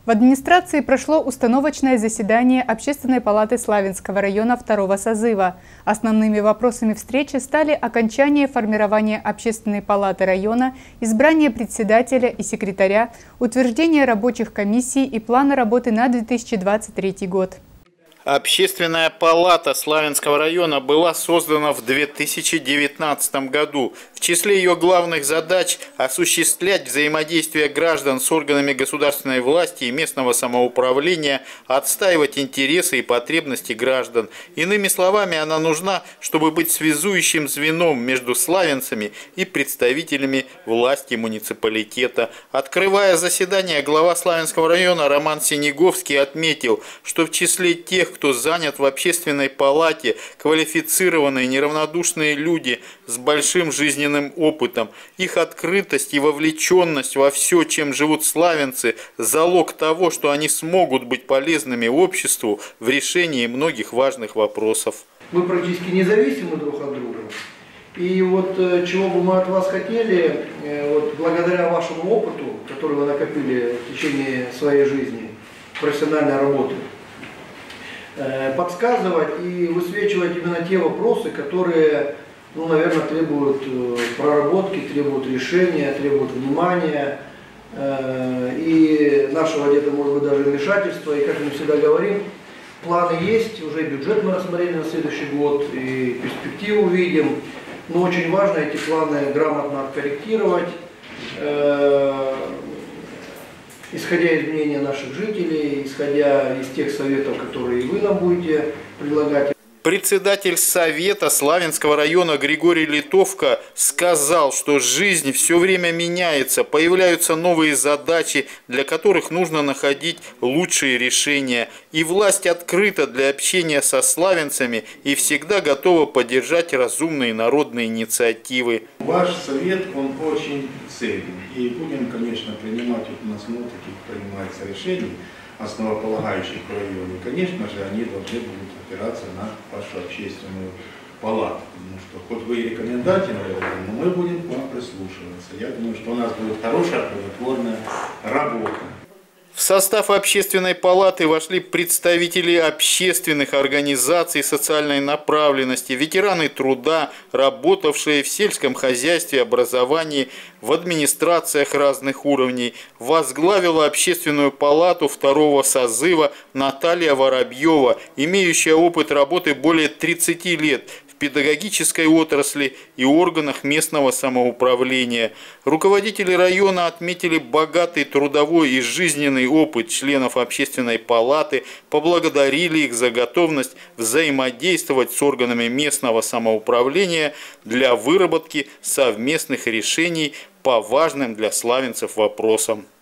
В администрации прошло установочное заседание Общественной палаты Славянского района второго созыва. Основными вопросами встречи стали окончание формирования Общественной палаты района, избрание председателя и секретаря, утверждение рабочих комиссий и плана работы на 2023 год. Общественная палата Славянского района была создана в 2019 году. В числе ее главных задач – осуществлять взаимодействие граждан с органами государственной власти и местного самоуправления, отстаивать интересы и потребности граждан. Иными словами, она нужна, чтобы быть связующим звеном между славянцами и представителями власти муниципалитета. Открывая заседание, глава Славянского района Роман Синеговский отметил, что в числе тех, кто занят в общественной палате, квалифицированные, неравнодушные люди с большим жизненным опытом. Их открытость и вовлеченность во все, чем живут славянцы, залог того, что они смогут быть полезными обществу в решении многих важных вопросов. Мы практически независимы друг от друга. И вот чего бы мы от вас хотели, вот благодаря вашему опыту, который вы накопили в течение своей жизни, профессиональной работы, подсказывать и высвечивать именно те вопросы, которые, наверное, требуют проработки, требуют решения, требуют внимания и нашего где-то, может быть, даже вмешательства. И, как мы всегда говорим, планы есть, уже бюджет мы рассмотрели на следующий год, и перспективу видим. Но очень важно эти планы грамотно откорректировать, исходя из мнения наших жителей, исходя из тех советов, которые вы нам будете предлагать. Председатель Совета Славянского района Григорий Литовка сказал, что жизнь все время меняется, появляются новые задачи, для которых нужно находить лучшие решения. И власть открыта для общения со славянцами и всегда готова поддержать разумные народные инициативы. Ваш совет, он очень ценен. И будем, конечно, принимать, вот у нас много таких принимается решений, основополагающих в районе. Конечно же, они должны будут опираться на вашу общественную палату. Потому что хоть вы и рекомендательный район, но мы будем к вам прислушиваться. Я думаю, что у нас будет хорошая, плодотворная работа. В состав общественной палаты вошли представители общественных организаций социальной направленности, ветераны труда, работавшие в сельском хозяйстве, образовании, в администрациях разных уровней. Возглавила общественную палату второго созыва Наталья Воробьева, имеющая опыт работы более 30 лет в педагогической отрасли и органах местного самоуправления. Руководители района отметили богатый трудовой и жизненный опыт членов общественной палаты, поблагодарили их за готовность взаимодействовать с органами местного самоуправления для выработки совместных решений по важным для славянцев вопросам.